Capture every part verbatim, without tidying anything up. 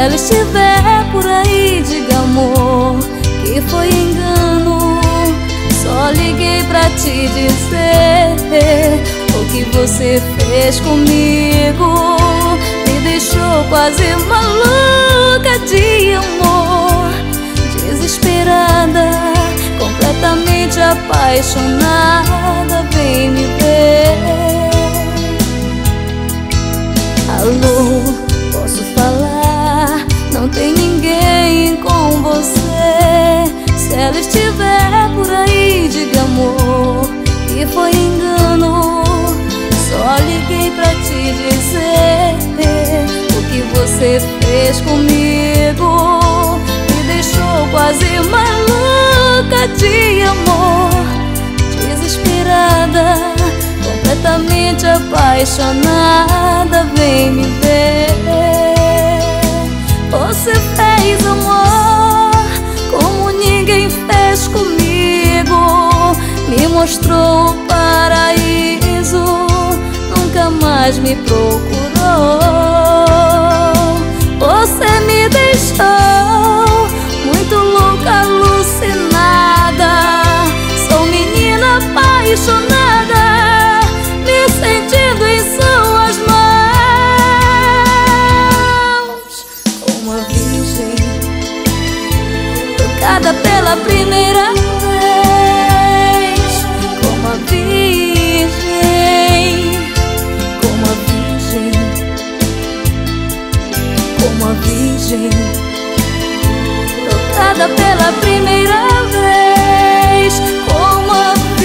ela estiver por aí, diga amor que foi engano. Só liguei pra te dizer o que você fez comigo. Me deixou quase maluca de amor, desesperada, completamente apaixonada. Vem me ver. Alô, posso falar? Não tem ninguém com você. Se ela estiver por aí, diga amor que foi engano. Só liguei pra te dizer o que você fez comigo. Me deixou quase maluca de amor, desesperada, completamente apaixonada. Vem me ver. Você fez amor como ninguém fez comigo. Me mostrou o paraíso, nunca mais me procurou. Você me deixou muito louca, alucinada. Sou menina apaixonada, me sentindo em suas mãos. Como uma virgem tocada pela primeira vez. Como uma virgem, como uma virgem, como uma virgem tocada pela primeira vez. Como uma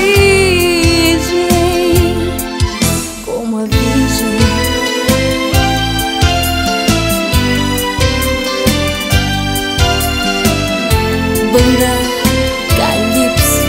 virgem, como uma virgem. Banda Calypso.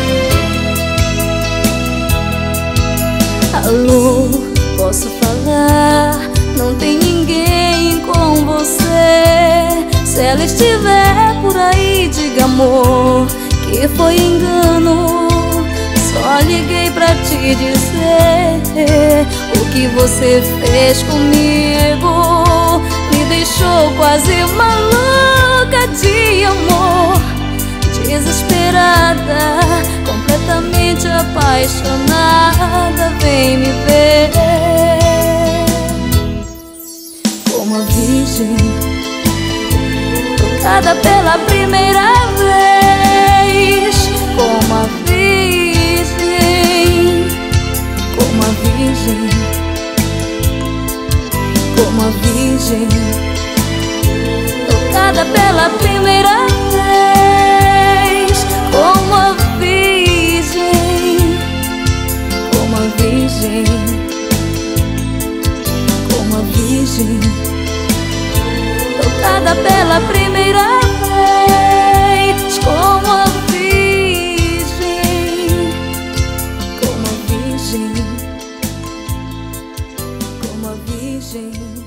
Alô, posso falar? Não tem ninguém com você. Se ela estiver por aí, diga amor que foi engano. Só liguei pra te dizer o que você fez comigo. Me deixou quase maluca de amor, desesperada, completamente apaixonada. Vem me ver. Como uma virgem tocada pela primeira vez. Como uma virgem, como uma virgem, como uma virgem tocada pela primeira vez. Como uma virgem, como uma virgem, como uma virgem tocada pela primeira vez. Como uma virgem, como uma virgem, como uma virgem.